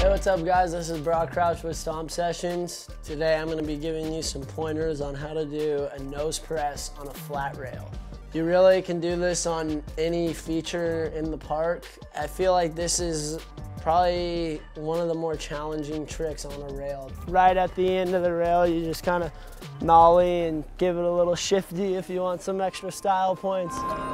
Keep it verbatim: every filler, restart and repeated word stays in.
Hey, what's up guys? This is Brock Crouch with Stomp Sessions. Today I'm going to be giving you some pointers on how to do a nose press on a flat rail. You really can do this on any feature in the park. I feel like this is probably one of the more challenging tricks on a rail. Right at the end of the rail, you just kind of nollie and give it a little shifty if you want some extra style points.